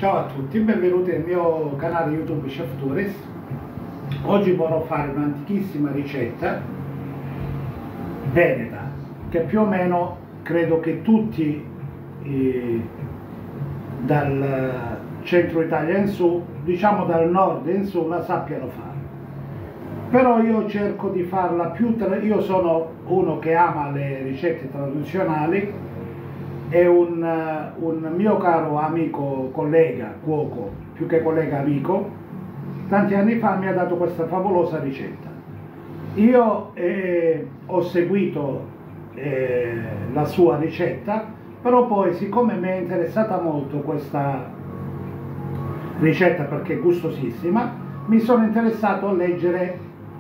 Ciao a tutti, benvenuti nel mio canale YouTube Chef Tourist. Oggi vorrò fare un'antichissima ricetta veneta che più o meno credo che tutti dal centro Italia in su, diciamo dal nord in su, la sappiano fare. Però io cerco di farla io sono uno che ama le ricette tradizionali e un mio caro amico, collega, cuoco, più che collega amico, tanti anni fa mi ha dato questa favolosa ricetta. Io ho seguito la sua ricetta, però poi siccome mi è interessata molto questa ricetta perché è gustosissima, mi sono interessato a leggere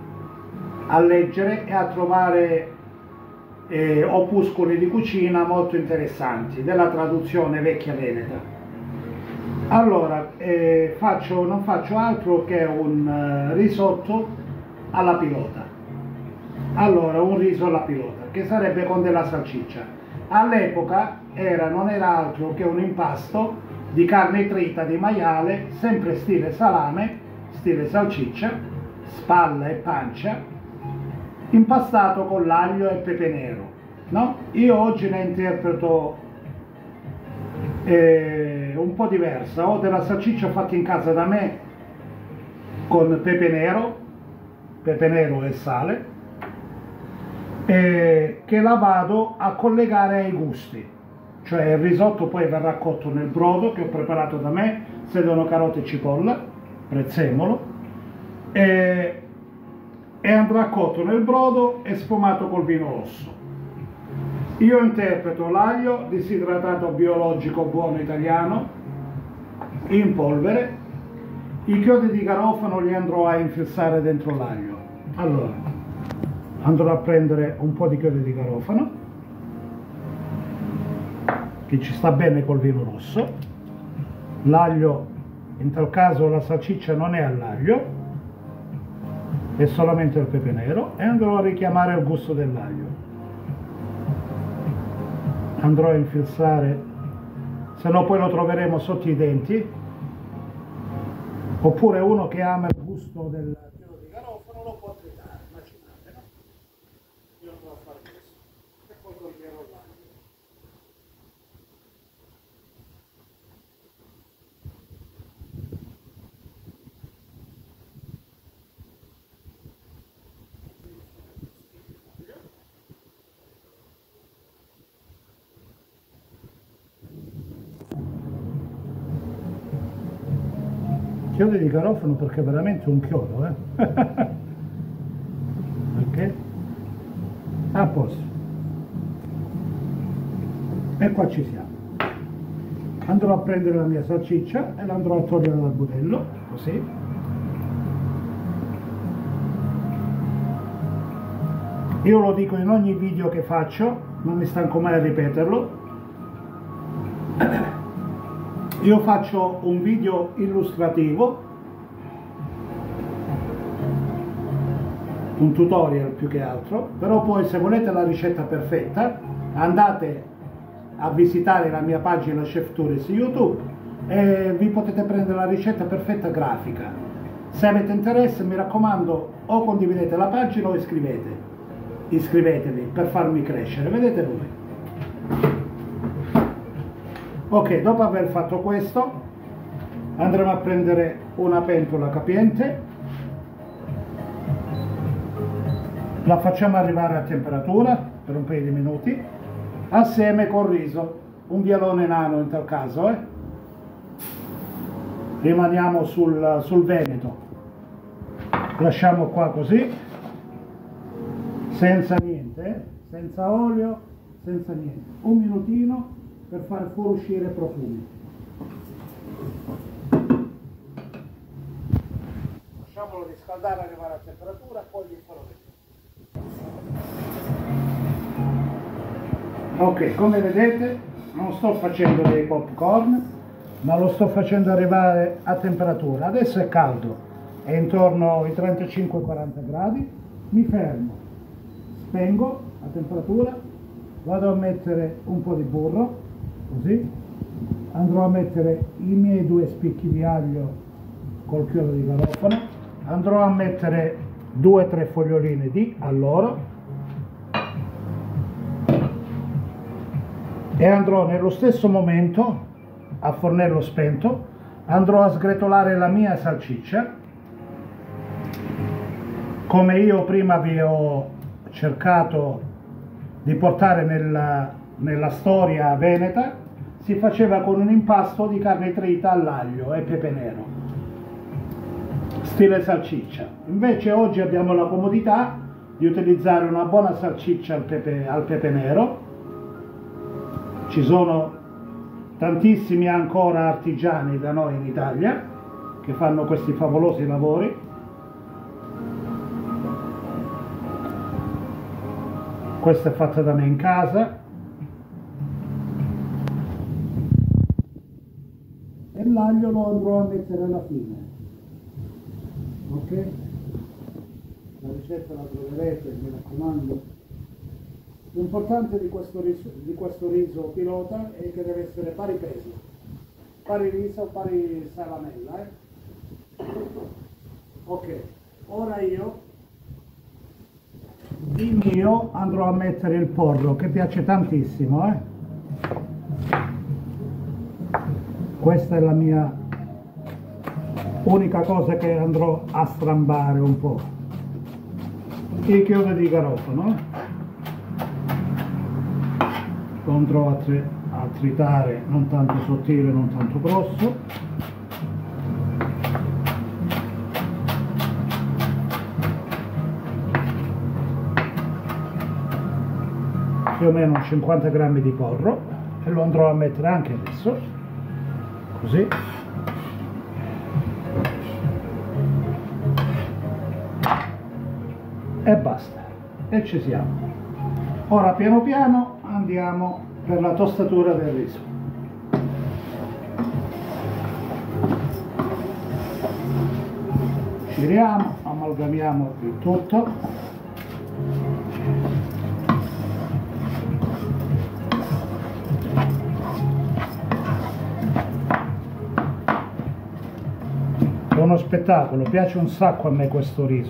e a trovare opuscoli di cucina molto interessanti della traduzione vecchia veneta. Allora non faccio altro che un risotto alla pilota. Allora, un riso alla pilota che sarebbe con della salsiccia. All'epoca non era altro che un impasto di carne trita di maiale, sempre stile salame, stile salsiccia, spalla e pancia, impastato con l'aglio e pepe nero, no? Io oggi ne interpreto un po' diversa. Ho della salsiccia fatta in casa da me con pepe nero e sale, che la vado a collegare ai gusti. Cioè il risotto poi verrà cotto nel brodo che ho preparato da me, sedano, carote e cipolla, prezzemolo, e andrà cotto nel brodo e sfumato col vino rosso. Io interpreto l'aglio disidratato biologico buono italiano in polvere. I chiodi di garofano li andrò a infilzare dentro l'aglio. Allora, andrò a prendere un po' di chiodi di garofano che ci sta bene col vino rosso. L'aglio, in tal caso la salsiccia non è all'aglio, è solamente il pepe nero, e andrò a richiamare il gusto dell'aglio. Andrò a infilzare, se no poi lo troveremo sotto i denti, oppure uno che ama il gusto del chiodo di garofano lo può tritare, immaginate, no? Io andrò a fare questo e poi toglierò l'aglio. Chiodo di garofano perché è veramente un chiodo, perché? A posto. E qua ci siamo. Andrò a prendere la mia salsiccia e la andrò a togliere dal budello, così. Io lo dico in ogni video che faccio, non mi stanco mai a ripeterlo. Io faccio un video illustrativo, un tutorial più che altro, però poi se volete la ricetta perfetta andate a visitare la mia pagina Chef Tourist YouTube e vi potete prendere la ricetta perfetta grafica. Se avete interesse, mi raccomando, o condividete la pagina o iscrivetevi per farmi crescere, vedete voi. Ok, dopo aver fatto questo andremo a prendere una pentola capiente, la facciamo arrivare a temperatura per un paio di minuti assieme col riso, un bielone nano in tal caso, rimaniamo sul veneto, lasciamo qua così, senza niente, senza olio, senza niente, un minutino per far fuoriuscire i profumi. Lasciamolo riscaldare, arrivare a temperatura, poi vi farò vedere. Ok, come vedete non sto facendo dei popcorn, ma lo sto facendo arrivare a temperatura. Adesso è caldo, è intorno ai 35-40 gradi, mi fermo, spengo a temperatura, vado a mettere un po' di burro, così, andrò a mettere i miei 2 spicchi di aglio col chiodo di garofano, andrò a mettere 2-3 foglioline di alloro e andrò nello stesso momento, a fornello spento, andrò a sgretolare la mia salsiccia, come io prima vi ho cercato di portare nella storia veneta. Si faceva con un impasto di carne trita all'aglio e pepe nero, stile salsiccia. Invece oggi abbiamo la comodità di utilizzare una buona salsiccia al pepe nero. Ci sono tantissimi ancora artigiani da noi in Italia che fanno questi favolosi lavori. Questa è fatta da me in casa. E l'aglio lo andrò a mettere alla fine, ok? La ricetta la troverete, mi raccomando. L'importante di questo riso pilota è che deve essere pari peso, pari riso, pari salamella, ok, ora io di mio andrò a mettere il porro, che piace tantissimo, Questa è la mia unica cosa che andrò a strambare un po'. Il chiodo di garofano, lo andrò a tritare, non tanto sottile, non tanto grosso. Più o meno 50 grammi di porro, e lo andrò a mettere anche adesso. Così. E basta, e ci siamo. Ora piano piano andiamo per la tostatura del riso. Giriamo, amalgamiamo il tutto. È uno spettacolo, piace un sacco a me questo riso.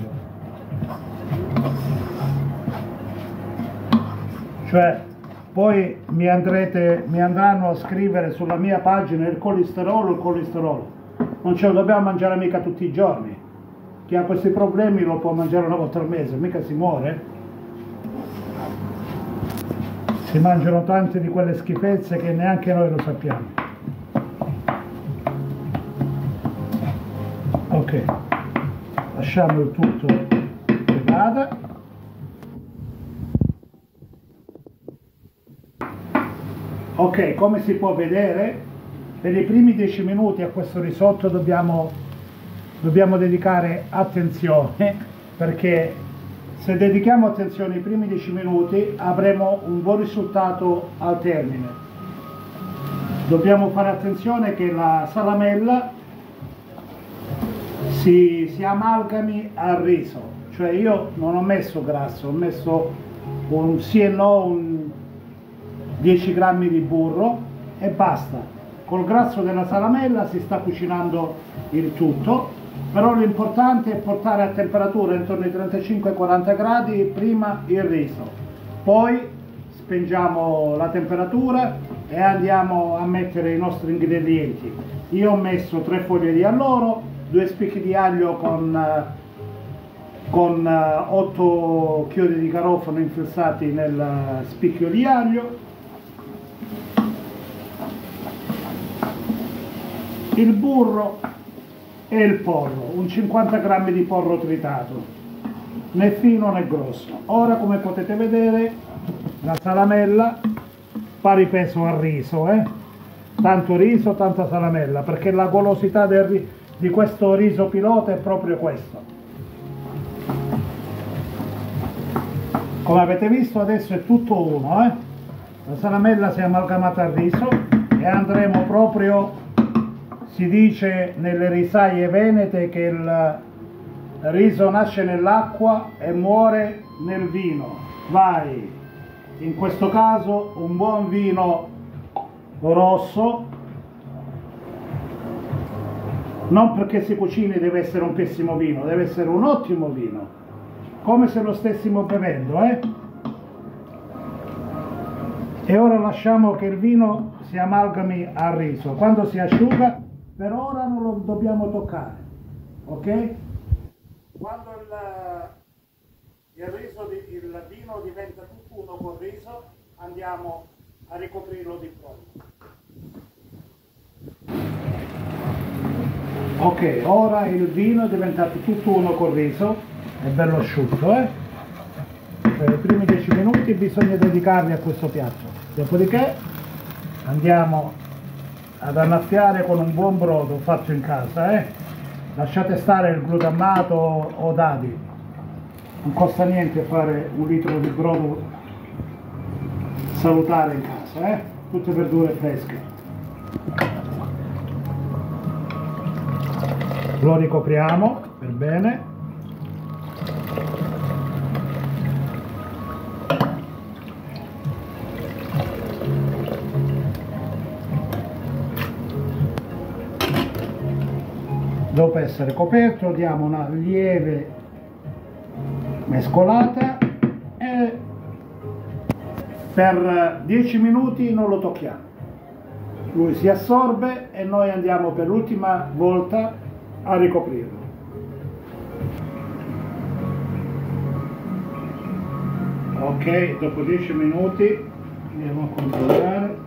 Cioè, poi mi andranno a scrivere sulla mia pagina il colesterolo. Non ce lo dobbiamo mangiare mica tutti i giorni. Chi ha questi problemi lo può mangiare una volta al mese, mica si muore. Si mangiano tante di quelle schifezze che neanche noi lo sappiamo. Ok, lasciamo il tutto che vada. Ok, come si può vedere, per i primi 10 minuti a questo risotto dobbiamo dedicare attenzione, perché se dedichiamo attenzione ai primi 10 minuti avremo un buon risultato al termine. Dobbiamo fare attenzione che la salamella si amalgami al riso, cioè io non ho messo grasso, ho messo un sì e no, 10 grammi di burro e basta. Col grasso della salamella si sta cucinando il tutto, però l'importante è portare a temperatura intorno ai 35-40 gradi prima il riso, poi spengiamo la temperatura e andiamo a mettere i nostri ingredienti. Io ho messo 3 foglie di alloro, 2 spicchi di aglio con 8 chiodi di garofano infilzati nel spicchio di aglio, il burro e il porro, un 50 grammi di porro tritato, né fino né grosso. Ora, come potete vedere, la salamella pari peso al riso, tanto riso, tanta salamella, perché la golosità di questo riso pilota è proprio questo. Come avete visto adesso è tutto uno, la salamella si è amalgamata al riso e andremo proprio, si dice nelle risaie venete che il riso nasce nell'acqua e muore nel vino. Vai, in questo caso un buon vino rosso Non perché si cucini deve essere un pessimo vino, deve essere un ottimo vino, come se lo stessimo bevendo, E ora lasciamo che il vino si amalgami al riso. Quando si asciuga, per ora non lo dobbiamo toccare, ok? Quando il vino diventa tutt'uno col riso, andiamo a ricoprirlo di brodo. Ok, ora il vino è diventato tutt'uno col riso, è bello asciutto, Per i primi 10 minuti bisogna dedicarli a questo piatto. Dopodiché andiamo ad annaffiare con un buon brodo fatto in casa, Lasciate stare il glutammato o dadi, non costa niente fare un litro di brodo salutare in casa, Tutte verdure fresche. Lo ricopriamo per bene. Dopo essere coperto diamo una lieve mescolata e per 10 minuti non lo tocchiamo. Lui si assorbe e noi andiamo per l'ultima volta a ricoprirlo. Ok, dopo 10 minuti andiamo a controllare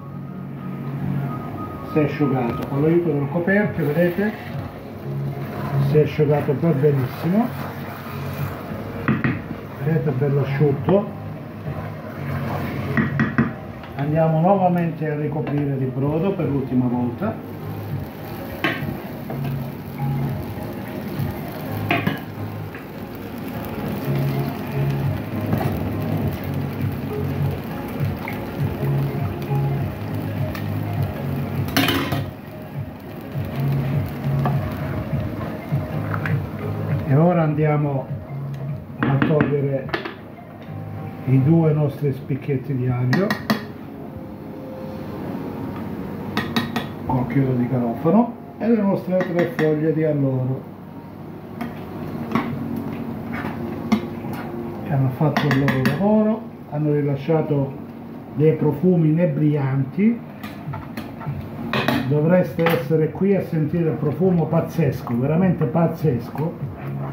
se è asciugato. Con l'aiuto del coperchio, vedete, si è asciugato per benissimo, vedete, bello asciutto. Andiamo nuovamente a ricoprire di brodo per l'ultima volta. E ora andiamo a togliere i due nostri spicchietti di aglio col chiodo di garofano e le nostre 3 foglie di alloro che hanno fatto il loro lavoro, hanno rilasciato dei profumi inebrianti. Dovreste essere qui a sentire il profumo pazzesco, veramente pazzesco.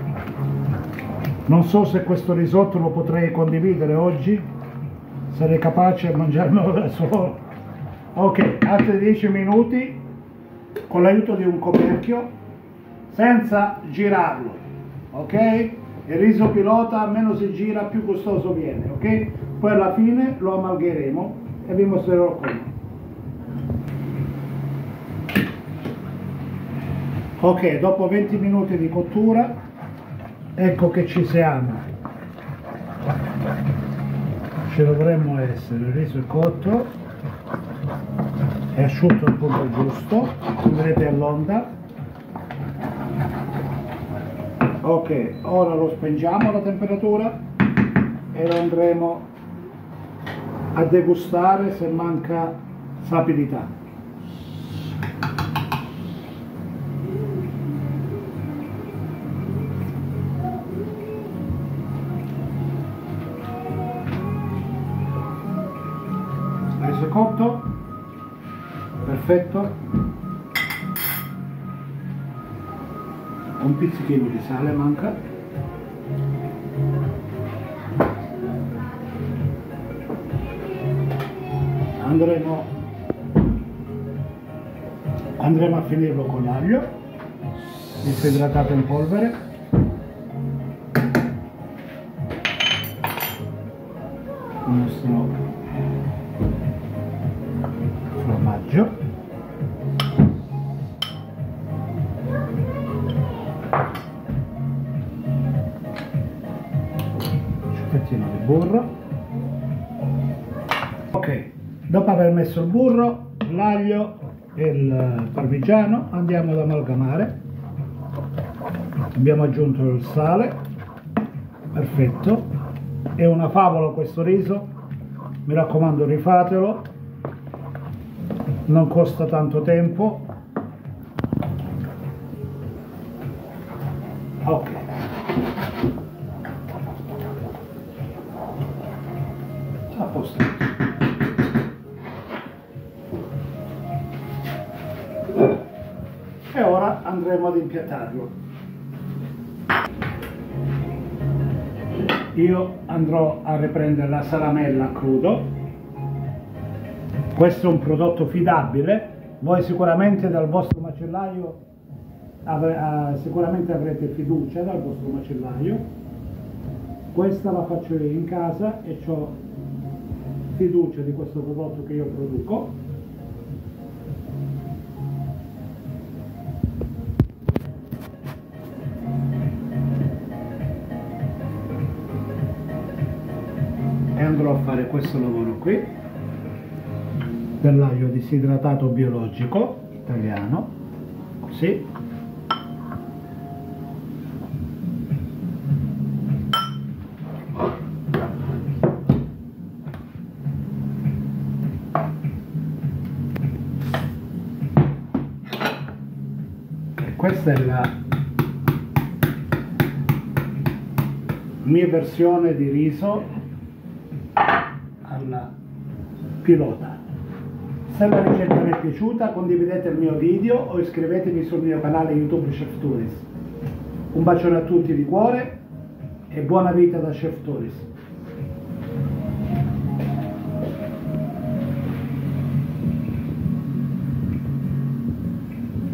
Non so se questo risotto lo potrei condividere oggi, sarei capace a mangiarmelo da solo. Ok, altri 10 minuti con l'aiuto di un coperchio senza girarlo, ok? Il riso pilota meno si gira più gustoso viene, ok? Poi alla fine lo amalgheremo e vi mostrerò come. Ok, dopo 20 minuti di cottura, ecco che ci siamo. Ci dovremmo essere, il riso è cotto, è asciutto al punto giusto, come vedete all'onda. Ok, ora lo spengiamo alla temperatura e lo andremo a degustare se manca sapidità. Riso cotto, perfetto, un pizzichino di sale manca, andremo a finirlo con l'aglio disidratato in polvere, il nostro formaggio, ciuffettino di burro. Ok, dopo aver messo il burro, l'aglio e il parmigiano andiamo ad amalgamare. Abbiamo aggiunto il sale, perfetto, è una favola questo riso, mi raccomando rifatelo, non costa tanto tempo Ok. A posto. E ora andremo ad impiattarlo. Io andrò a riprendere la salamella a crudo. Questo è un prodotto fidabile. Voi sicuramente dal vostro macellaio sicuramente avrete fiducia dal vostro macellaio. Questa la faccio io in casa e ho fiducia di questo prodotto che io produco. E andrò a fare questo lavoro qui dell'aglio disidratato biologico italiano, così. Questa è la mia versione di riso alla pilota. Se la ricetta vi è piaciuta, condividete il mio video o iscrivetevi sul mio canale YouTube Chef Turis. Un bacione a tutti di cuore e buona vita da Chef Turis.